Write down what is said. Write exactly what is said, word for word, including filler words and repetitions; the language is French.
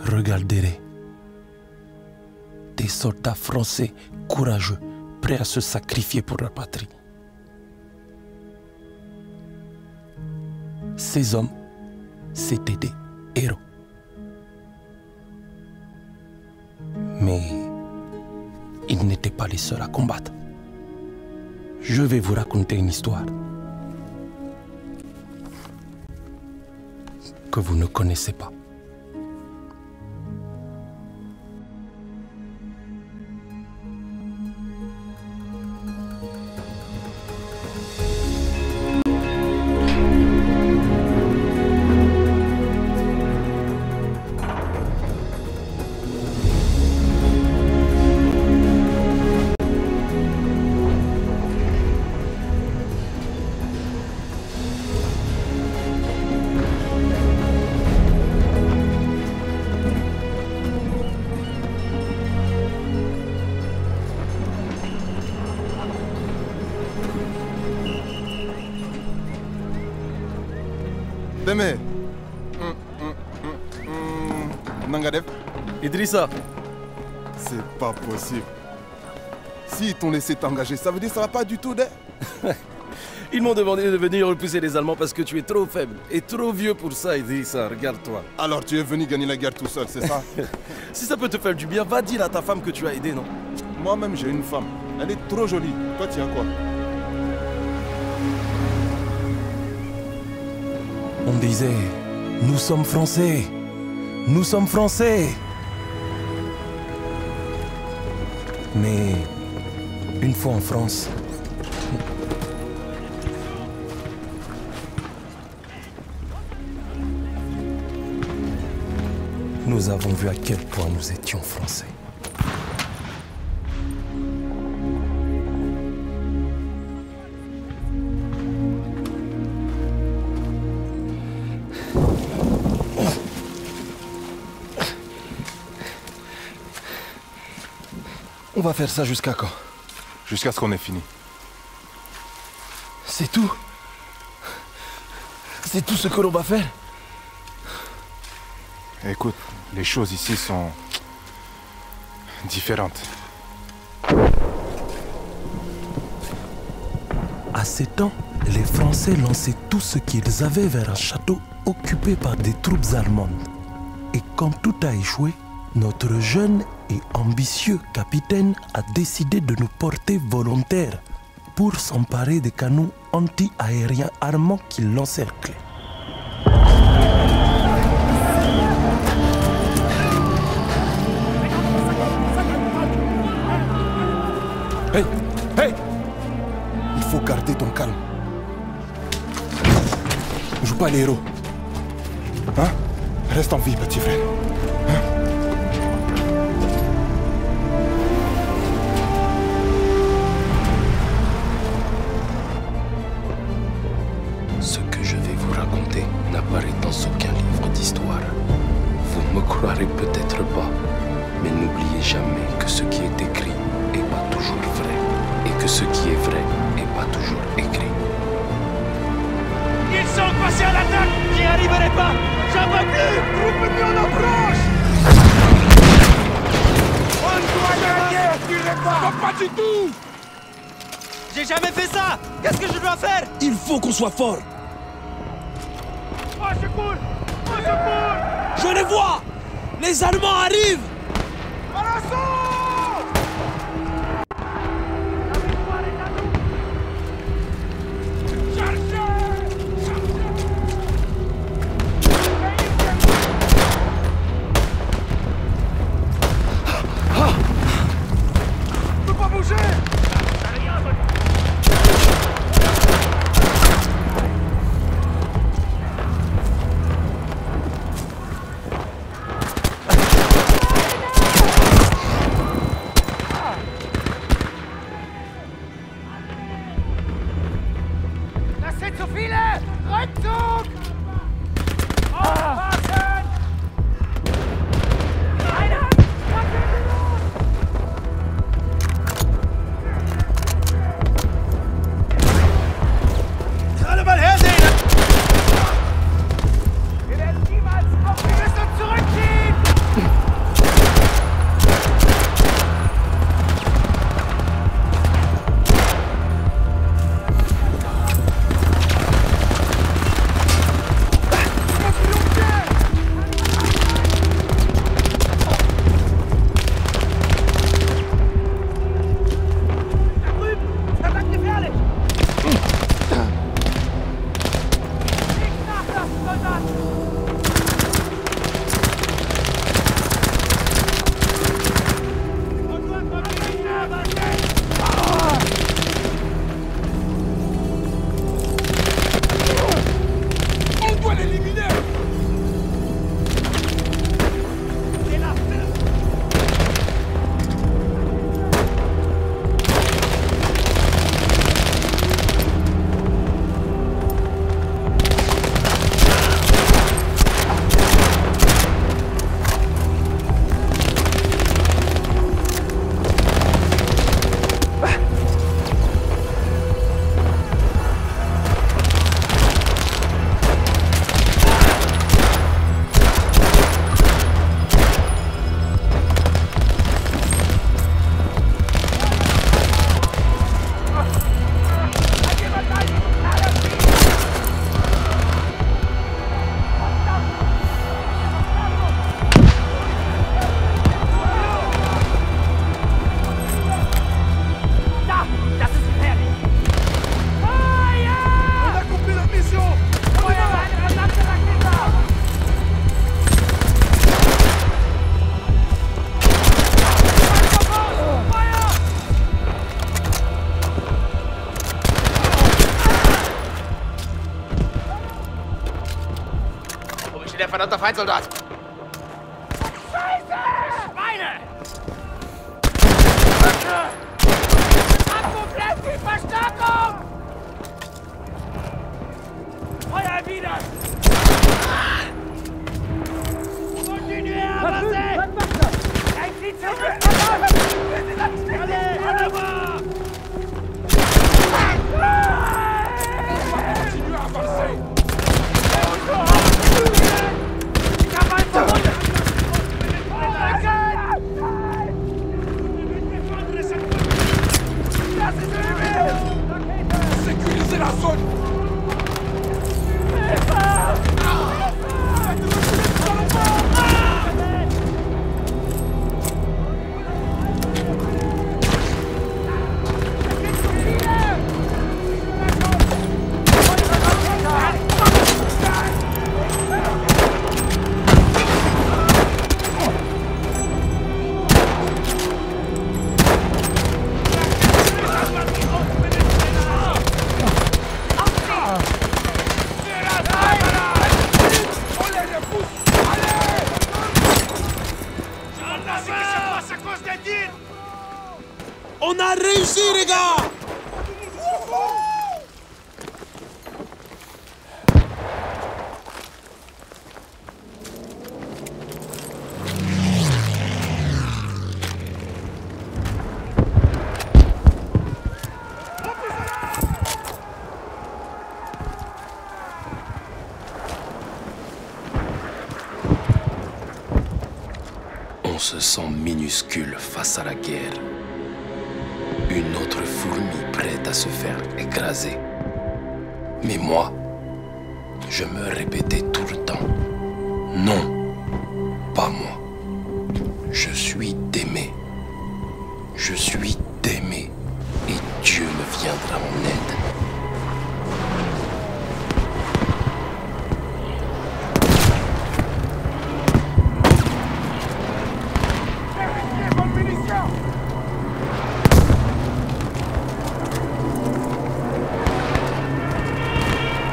Regardez-les. Des soldats français courageux, prêts à se sacrifier pour leur patrie. Ces hommes, c'étaient des héros. Mais ils n'étaient pas les seuls à combattre. Je vais vous raconter une histoire que vous ne connaissez pas. Deme. Nangadev. Idrissa. C'est pas possible. S'ils t'ont laissé t'engager, ça veut dire que ça va pas du tout, de... Ils m'ont demandé de venir repousser les Allemands parce que tu es trop faible et trop vieux pour ça, Idrissa. Regarde-toi. Alors tu es venu gagner la guerre tout seul, c'est ça? Si ça peut te faire du bien, va dire à ta femme que tu as aidé, non? Moi-même, j'ai une femme. Elle est trop jolie. Toi, tu as quoi? On disait, nous sommes Français, nous sommes Français. Mais une fois en France, nous avons vu à quel point nous étions Français. On va faire ça jusqu'à quand? Jusqu'à ce qu'on ait fini. C'est tout? C'est tout ce que l'on va faire? Écoute, les choses ici sont différentes. À ces temps, les Français lançaient tout ce qu'ils avaient vers un château occupé par des troupes allemandes. Et comme tout a échoué, notre jeune et ambitieux capitaine a décidé de nous porter volontaires pour s'emparer des canons anti-aériens armants qui l'encerclaient. Hey! Hey! Il faut garder ton calme. Ne joue pas les héros. Hein? Reste en vie, petit frère. Hein? Ce que je vais vous raconter n'apparaît dans aucun livre d'histoire. Vous me croirez peut-être pas, mais n'oubliez jamais que ce qui est écrit n'est pas toujours vrai, et que ce qui est vrai n'est pas toujours écrit. Ils sont passés à l'attaque! J'y arriverai pas! J'en peux plus! Troupe ennemie en approche! On doit gagner! Tirez pas! Non, pas du tout! J'ai jamais fait ça! Qu'est-ce que je dois faire? Il faut qu'on soit fort. Au secours! Au secours! Je les vois! Les Allemands arrivent! À l'assaut! La victoire est à nous! Chargez! Ne peux pas bouger! verdammter Feindsoldat! Scheiße! Schweine! Abwurflässig, Verstärkung! Feuer wieder! Continuez à avancer! Exit zurück! Allez, à l'avant! Continuez à avancer! Ich hab einen verwundet! Sécurisez la zone! On a réussi, les gars! On se sent minuscule face à la guerre. Une autre fourmi prête à se faire écraser. Mais moi, je me répétais tout le temps, non, pas moi. Je suis d'aimer. Je suis d'aimer. Et Dieu me viendra en aide.